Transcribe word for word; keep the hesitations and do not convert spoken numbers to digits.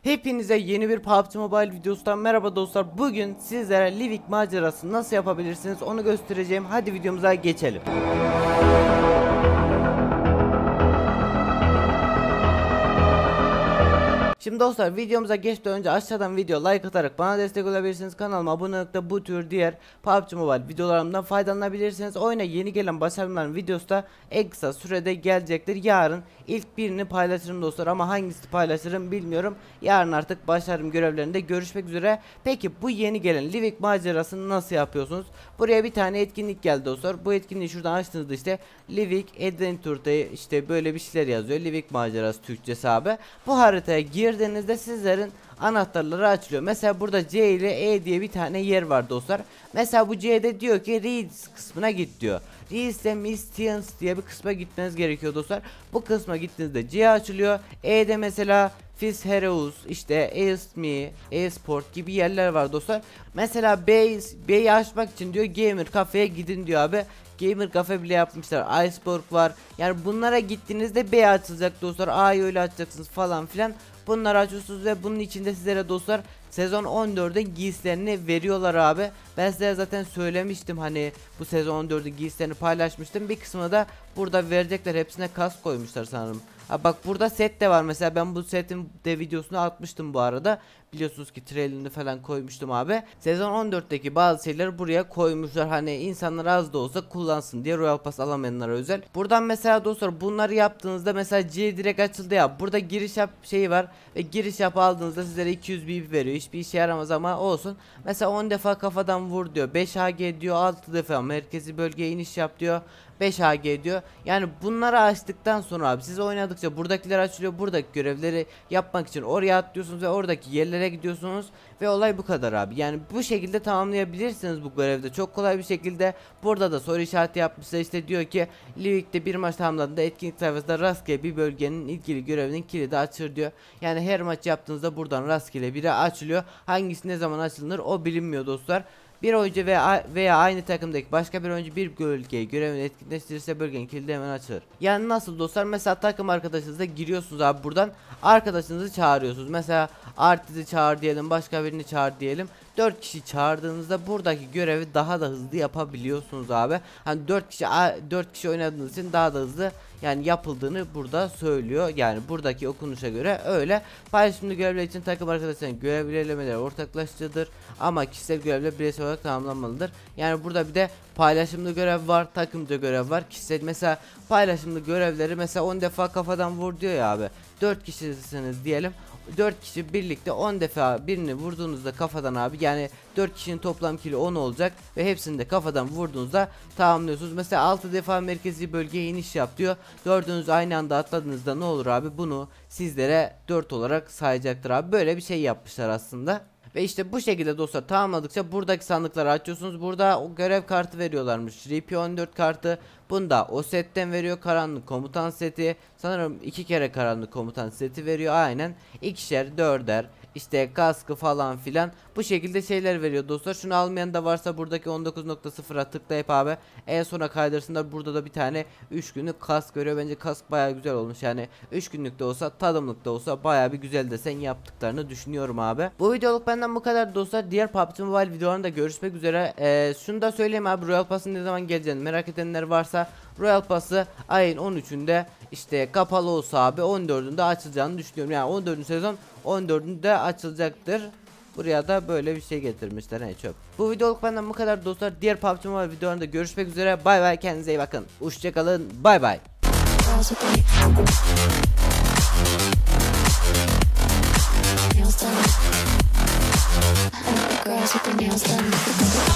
Hepinize yeni bir P U B G Mobile videosundan merhaba dostlar. Bugün sizlere Livik macerası nasıl yapabilirsiniz onu göstereceğim. Hadi videomuza geçelim. Şimdi dostlar, videomuza geçmeden önce aşağıdan video like atarak bana destek olabilirsiniz. Kanalıma abone olup da bu tür diğer P U B G Mobile videolarımdan faydalanabilirsiniz. Oyuna yeni gelen başarıların videosu da en kısa sürede gelecektir. Yarın ilk birini paylaşırım dostlar, ama hangisi paylaşırım bilmiyorum. Yarın artık başarım görevlerinde görüşmek üzere. Peki bu yeni gelen Livik macerasını nasıl yapıyorsunuz? Buraya bir tane etkinlik geldi dostlar. Bu etkinliği şuradan açtığınızda işte Livik Adventure'da işte böyle bir şeyler yazıyor. Livik macerası Türkçesi abi. Bu haritaya girdiğinizde sizlerin anahtarları açılıyor. Mesela burada C ile E diye bir tane yer var dostlar. Mesela bu C'de diyor ki Reeds kısmına git diyor. Reeds'de Mistians diye bir kısma gitmeniz gerekiyor dostlar. Bu kısma gittiğinizde C açılıyor. E'de mesela Fizz Heroes, işte Esme, Esport gibi yerler var dostlar. Mesela B'yi açmak için diyor Gamer Cafe'ye gidin diyor abi. Gamer Cafe bile yapmışlar. Iceberg var. Yani bunlara gittiğinizde B açılacak dostlar. A'yı öyle açacaksınız falan filan. Bunları açıyorsunuz ve bunun içinde sizlere dostlar sezon on dördün giysilerini veriyorlar abi. Ben size zaten söylemiştim, hani bu sezon on dördün giysilerini paylaşmıştım. Bir kısmını da burada verecekler. Hepsine kask koymuşlar sanırım. Ha bak, burada set de var. Mesela ben bu setin de videosunu atmıştım bu arada. Biliyorsunuz ki trailerini falan koymuştum abi. Sezon on dörtteki bazı şeyleri buraya koymuşlar. Hani insanlar az da olsa kullansın diye, Royal Pass alamayanlara özel. Buradan mesela dostlar bunları yaptığınızda mesela C direkt açıldı ya. Burada giriş yap şeyi var ve giriş yap aldığınızda sizlere iki yüz B P veriyor. Hiçbir işe yaramaz ama olsun. Mesela on defa kafadan vur diyor. beş A G diyor. altı defa merkezi bölgeye iniş yap diyor. beş A G diyor. Yani bunları açtıktan sonra abi siz oynadıkça buradakiler açılıyor. Buradaki görevleri yapmak için oraya atlıyorsunuz ve oradaki yerlere gidiyorsunuz ve olay bu kadar abi. Yani bu şekilde tamamlayabilirsiniz bu görevde çok kolay bir şekilde. Burada da soru işareti yapmışlar, işte diyor ki Livik'te bir maç tamamladığında etkinlik sayfasında rastgele bir bölgenin ilgili görevinin kilidi açılır diyor. Yani her maç yaptığınızda buradan rastgele biri açılıyor. Hangisi ne zaman açılır o bilinmiyor dostlar. Bir oyuncu veya, veya aynı takımdaki başka bir oyuncu bir bölgeye görevini etkinleştirirse bölgenin kilidi hemen açılır. Yani nasıl dostlar? Mesela takım arkadaşınızla giriyorsunuz abi, buradan arkadaşınızı çağırıyorsunuz. Mesela Artiz'i çağır diyelim, başka birini çağır diyelim. dört kişi çağırdığınızda buradaki görevi daha da hızlı yapabiliyorsunuz abi. Hani dört kişi dört kişi oynadığınız için daha da hızlı yani yapıldığını burada söylüyor. Yani buradaki okunuşa göre öyle. Paylaşımlı görevler için takım arkadaşlarının görev belirlemeleri ortaklaşıdır ama kişisel görevler bireysel olarak tamamlanmalıdır. Yani burada bir de paylaşımlı görev var, takımca görev var. Kişisel mesela paylaşımlı görevleri mesela on defa kafadan vur diyor ya abi. dört kişisiniz diyelim. dört kişi birlikte on defa birini vurduğunuzda kafadan abi, yani dört kişinin toplam kili on olacak ve hepsini de kafadan vurduğunuzda tamamlıyorsunuz. Mesela altı defa merkezi bölgeye iniş yap diyor. Dördünüz aynı anda atladığınızda ne olur abi? Bunu sizlere dört olarak sayacaktır abi. Böyle bir şey yapmışlar aslında. Ve işte bu şekilde dostlar tamamladıkça buradaki sandıkları açıyorsunuz. Burada o görev kartı veriyorlarmış. R P on dört kartı. Bunda o setten veriyor. Karanlık komutan seti. Sanırım iki kere karanlık komutan seti veriyor. Aynen. İkişer, dörder. İşte kaskı falan filan. Bu şekilde şeyler veriyor dostlar. Şunu almayan da varsa buradaki on dokuz nokta sıfıra tıklayıp abi en sona kaydırsınlar. Burada da bir tane üç günlük kask veriyor. Bence kask baya güzel olmuş. Yani üç günlük de olsa, tadımlık da olsa baya bir güzel desen yaptıklarını düşünüyorum abi. Bu videoluk benden bu kadar dostlar. Diğer P U B G Mobile videolarında görüşmek üzere. Ee, şunu da söyleyeyim abi, Royal Pass'ın ne zaman geleceğini merak edenler varsa Royal Pass'ı ayın on üçünde işte kapalı olsa abi on dördünde açılacağını düşünüyorum. Yani on dördüncü sezon on dördünde açılacaktır. Buraya da böyle bir şey getirmişler, ne çöp. Bu videoluk benden bu kadar dostlar. Diğer P U B G Mobile videolarında görüşmek üzere. Bay bay, kendinize iyi bakın. Hoşçakalın. Bay bay. Girls with their nails done.